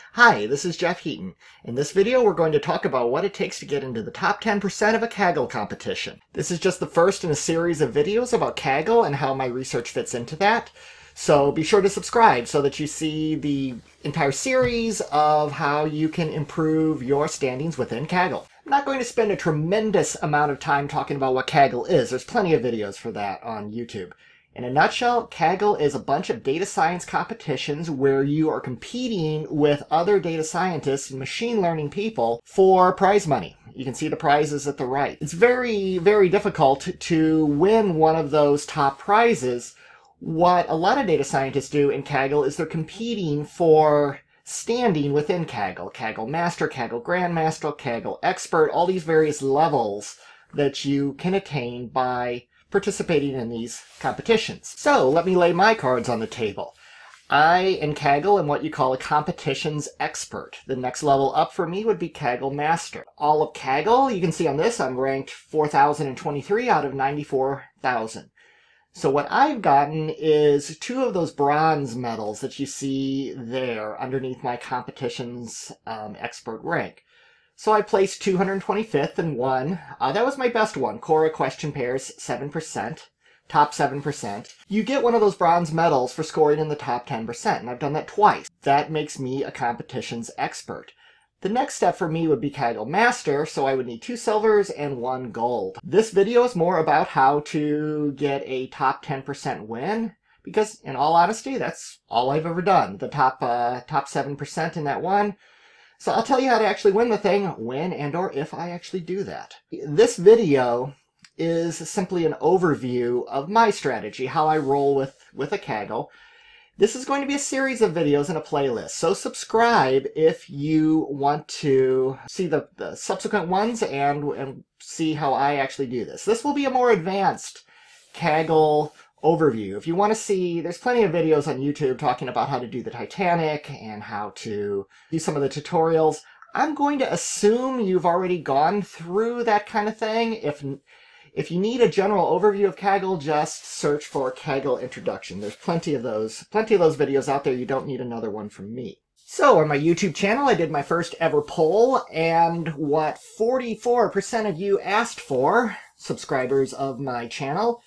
Hi, this is Jeff Heaton. In this video, we're going to talk about what it takes to get into the top 10% of a Kaggle competition. This is just the first in a series of videos about Kaggle and how my research fits into that. So be sure to subscribe so that you see the entire series of how you can improve your standings within Kaggle. I'm not going to spend a tremendous amount of time talking about what Kaggle is. There's plenty of videos for that on YouTube. In a nutshell, Kaggle is a bunch of data science competitions where you are competing with other data scientists and machine learning people for prize money. You can see the prizes at the right. It's very, very difficult to win one of those top prizes. What a lot of data scientists do in Kaggle is they're competing for standing within Kaggle. Kaggle Master, Kaggle Grandmaster, Kaggle Expert, all these various levels that you can attain by participating in these competitions. So let me lay my cards on the table. I, in Kaggle, am what you call a competitions expert. The next level up for me would be Kaggle Master. All of Kaggle, you can see on this, I'm ranked 4,023 out of 94,000. So what I've gotten is 2 of those bronze medals that you see there underneath my competitions expert rank. So I placed 225th and won. That was my best one. Quora question pairs, 7%, top 7%. You get one of those bronze medals for scoring in the top 10%, and I've done that twice. That makes me a competitions expert. The next step for me would be Kaggle Master, so I would need 2 silvers and 1 gold. This video is more about how to get a top 10% win, because in all honesty, that's all I've ever done. The top 7% in that one. So I'll tell you how to actually win the thing, when and or if I actually do that. This video is simply an overview of my strategy, how I roll with a Kaggle. This is going to be a series of videos in a playlist, so subscribe if you want to see the subsequent ones and see how I actually do this. This will be a more advanced Kaggle overview. If you want to see, there's plenty of videos on YouTube talking about how to do the Titanic and how to do some of the tutorials. I'm going to assume you've already gone through that kind of thing. If you need a general overview of Kaggle, just search for Kaggle Introduction. There's plenty of those videos out there. You don't need another one from me. So on my YouTube channel, I did my first ever poll, and what 44% of you asked for, subscribers of my channel,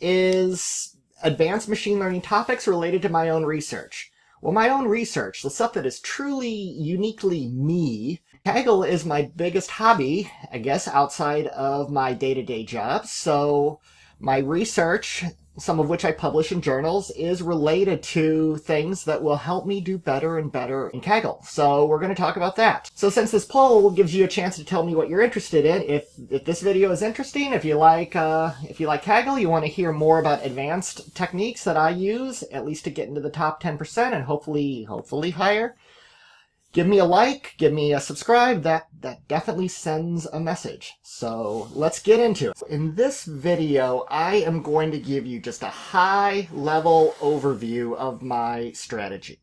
is advanced machine learning topics related to my own research. Well, my own research, the stuff that is truly uniquely me, Kaggle is my biggest hobby, I guess, outside of my day-to-day job. So my research, some of which I publish in journals, is related to things that will help me do better and better in Kaggle. So we're going to talk about that. So since this poll gives you a chance to tell me what you're interested in, if this video is interesting, if you like Kaggle, you want to hear more about advanced techniques that I use, at least to get into the top 10% and hopefully higher, give me a like, give me a subscribe. That definitely sends a message. So let's get into it. In this video, I am going to give you just a high-level overview of my strategy.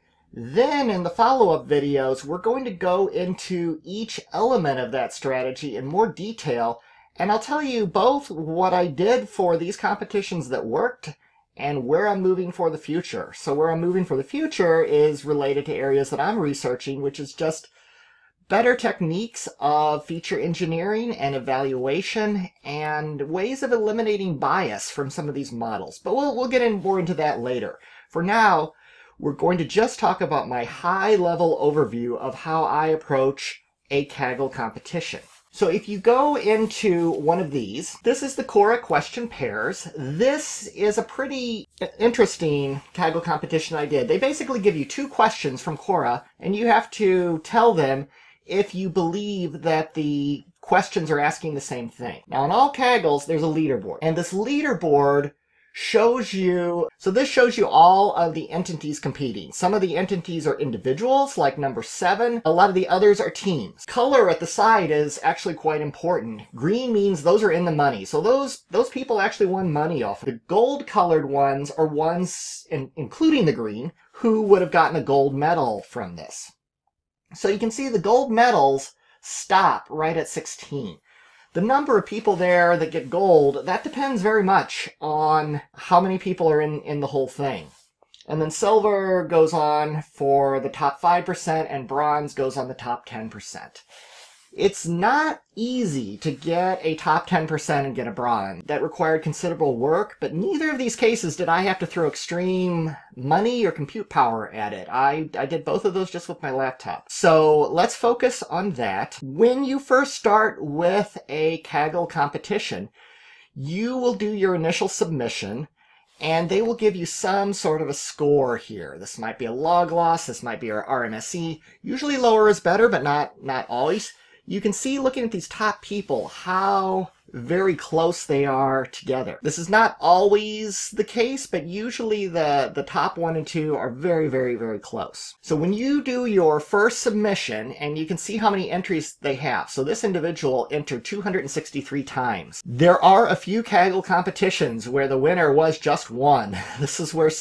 Then in the follow-up videos, we're going to go into each element of that strategy in more detail, and I'll tell you both what I did for these competitions that worked and where I'm moving for the future. So where I'm moving for the future is related to areas that I'm researching, which is just better techniques of feature engineering and evaluation and ways of eliminating bias from some of these models. But we'll get more into that later. For now, we're going to just talk about my high-level overview of how I approach a Kaggle competition. So if you go into one of these, this is the Quora question pairs. This is a pretty interesting Kaggle competition I did. They basically give you 2 questions from Quora, and you have to tell them if you believe that the questions are asking the same thing. Now, in all Kaggles, there's a leaderboard, and this leaderboard shows you, so this shows you all of the entities competing. Some of the entities are individuals, like number 7. A lot of the others are teams. Color at the side is actually quite important. Green means those are in the money. So those people actually won money off. The gold colored ones are ones, including the green, who would have gotten a gold medal from this. So you can see the gold medals stop right at 16. The number of people there that get gold, that depends very much on how many people are in the whole thing. And then silver goes on for the top 5%, and bronze goes on the top 10%. It's not easy to get a top 10% and get a bronze. That required considerable work, but neither of these cases did I have to throw extreme money or compute power at it. I did both of those just with my laptop. So let's focus on that. When you first start with a Kaggle competition, you will do your initial submission, and they will give you some sort of a score here. This might be a log loss, this might be our RMSE. Usually lower is better, but not always. You can see, looking at these top people, how very close they are together. This is not always the case, but usually the top 1 and 2 are very, very, very close. So when you do your first submission, and you can see how many entries they have. So this individual entered 263 times. There are a few Kaggle competitions where the winner was just 1. This is where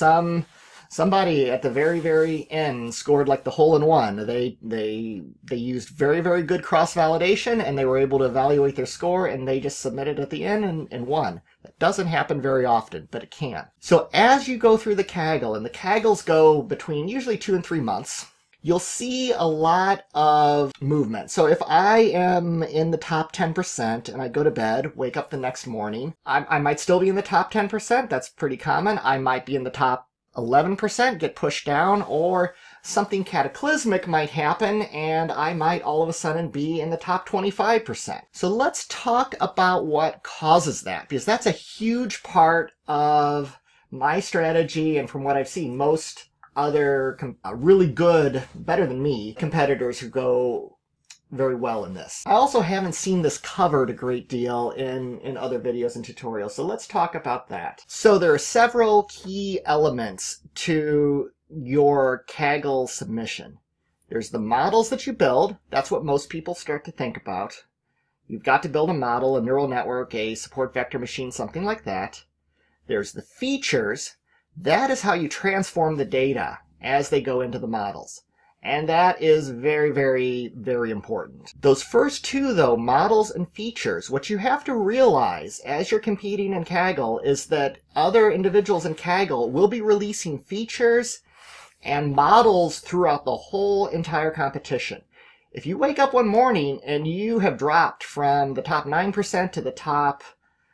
somebody at the very, very end scored like the hole-in-one. They used very, very good cross-validation, and they were able to evaluate their score, and they just submitted at the end and won. That doesn't happen very often, but it can. So as you go through the Kaggle, and the Kaggles go between usually 2 and 3 months, you'll see a lot of movement. So if I am in the top 10% and I go to bed, wake up the next morning, I might still be in the top 10%. That's pretty common. I might be in the top 11%, get pushed down, or something cataclysmic might happen and I might all of a sudden be in the top 25%. So let's talk about what causes that, because that's a huge part of my strategy, and from what I've seen, most other really good, better than me, competitors who go very well in this. I also haven't seen this covered a great deal in other videos and tutorials, so let's talk about that. So there are several key elements to your Kaggle submission. There's the models that you build. That's what most people start to think about. You've got to build a model, a neural network, a support vector machine, something like that. There's the features. That is how you transform the data as they go into the models. And that is very, very, very important. Those first two, though, models and features, what you have to realize as you're competing in Kaggle is that other individuals in Kaggle will be releasing features and models throughout the whole entire competition. If you wake up one morning and you have dropped from the top 9% to the top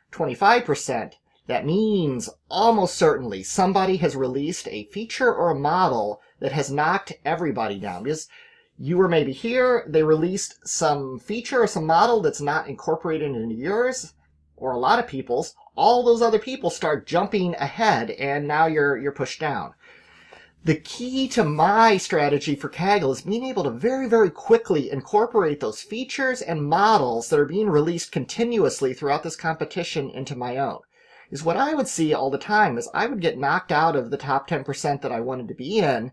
25%, that means almost certainly somebody has released a feature or a model that has knocked everybody down. Because you were maybe here, they released some feature or some model that's not incorporated into yours, or a lot of people's. All those other people start jumping ahead, and now you're pushed down. The key to my strategy for Kaggle is being able to very, very quickly incorporate those features and models that are being released continuously throughout this competition into my own. Is what I would see all the time is I would get knocked out of the top 10% that I wanted to be in,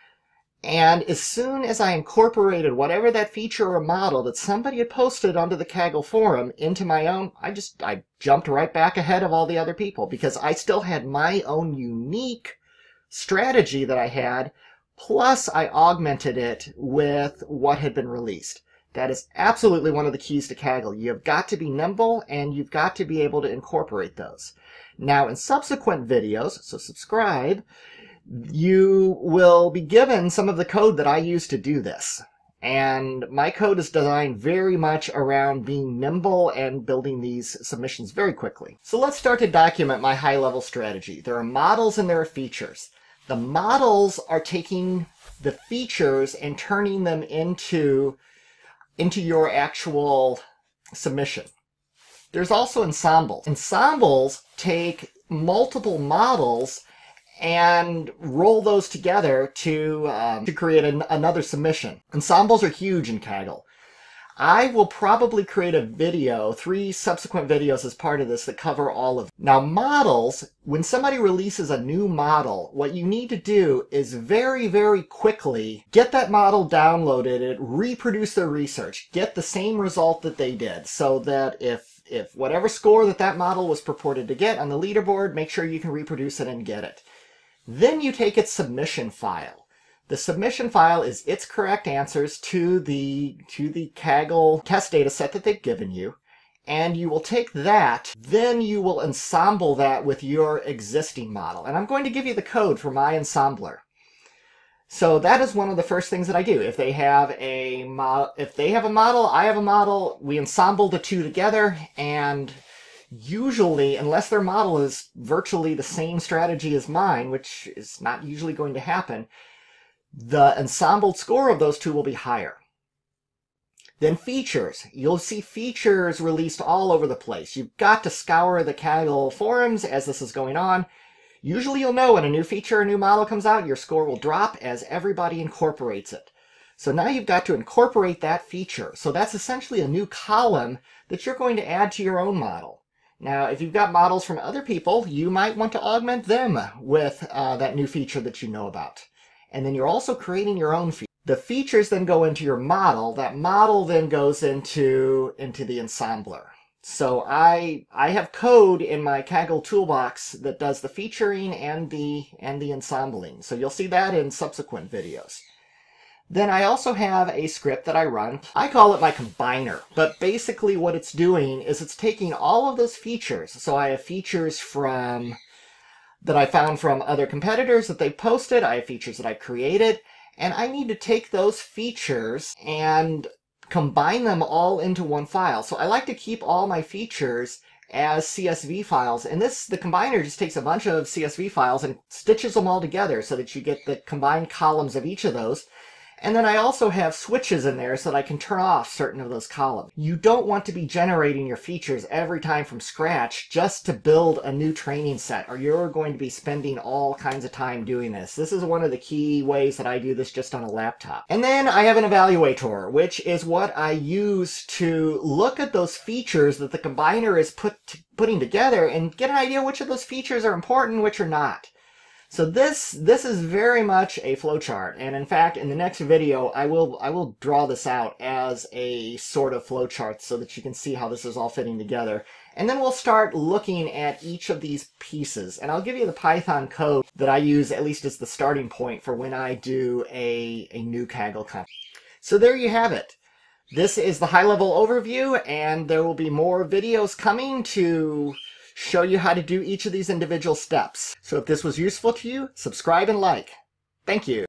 and as soon as I incorporated whatever that feature or model that somebody had posted onto the Kaggle forum into my own, I jumped right back ahead of all the other people, because I still had my own unique strategy that I had, plus I augmented it with what had been released. That is absolutely one of the keys to Kaggle. You've got to be nimble, and you've got to be able to incorporate those. Now, in subsequent videos, so subscribe, you will be given some of the code that I use to do this. And my code is designed very much around being nimble and building these submissions very quickly. So let's start to document my high-level strategy. There are models and there are features. The models are taking the features and turning them into your actual submission. There's also ensembles. Ensembles take multiple models and roll those together to create another submission. Ensembles are huge in Kaggle. I will probably create a video, 3 subsequent videos as part of this that cover all of them. Now, models, when somebody releases a new model, what you need to do is very, very quickly get that model downloaded and reproduce their research. Get the same result that they did, so that if whatever score that model was purported to get on the leaderboard, make sure you can reproduce it and get it. Then you take its submission file. The submission file is its correct answers to the Kaggle test data set that they've given you, and you will take that, then you will ensemble that with your existing model. And I'm going to give you the code for my ensembler. So that is one of the first things that I do. If they have a model, I have a model, we ensemble the two together, and usually, unless their model is virtually the same strategy as mine, which is not usually going to happen, the ensembled score of those two will be higher. Then features. You'll see features released all over the place. You've got to scour the Kaggle forums as this is going on. Usually you'll know when a new feature or new model comes out, your score will drop as everybody incorporates it. So now you've got to incorporate that feature. So that's essentially a new column that you're going to add to your own model. Now, if you've got models from other people, you might want to augment them with that new feature that you know about. And then you're also creating your own feature. The features then go into your model. That model then goes into the ensembler. So I have code in my Kaggle toolbox that does the featuring and the ensembling. So you'll see that in subsequent videos. Then I also have a script that I run. I call it my combiner, but basically what it's doing is it's taking all of those features. So I have features that I found from other competitors that they posted. I have features that I created, and I need to take those features and combine them all into one file. So I like to keep all my features as CSV files, and the combiner just takes a bunch of CSV files and stitches them all together so that you get the combined columns of each of those. And then I also have switches in there so that I can turn off certain of those columns. You don't want to be generating your features every time from scratch just to build a new training set, or you're going to be spending all kinds of time doing this. This is one of the key ways that I do this just on a laptop. And then I have an evaluator, which is what I use to look at those features that the combiner is putting together and get an idea which of those features are important, which are not. So this is very much a flowchart, and in fact, in the next video, I will draw this out as a sort of flowchart so that you can see how this is all fitting together. And then we'll start looking at each of these pieces, and I'll give you the Python code that I use at least as the starting point for when I do a new Kaggle comp. So there you have it. This is the high-level overview, and there will be more videos coming to show you how to do each of these individual steps. So if this was useful to you, subscribe and like. Thank you.